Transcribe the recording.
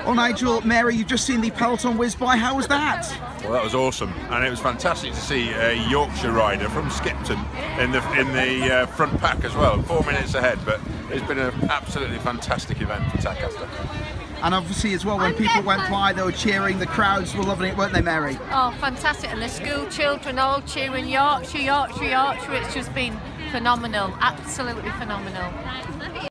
Well, Nigel, Mary, you've just seen the peloton whiz by. How was that? Well, that was awesome, and it was fantastic to see a Yorkshire rider from Skipton in the front pack as well, 4 minutes ahead. But it's been an absolutely fantastic event for Tadcaster. And obviously as well, when people went by, they were cheering, the crowds were loving it, weren't they, Mary? Oh, fantastic, and the school children all cheering Yorkshire, Yorkshire, Yorkshire. It's just been phenomenal, absolutely phenomenal.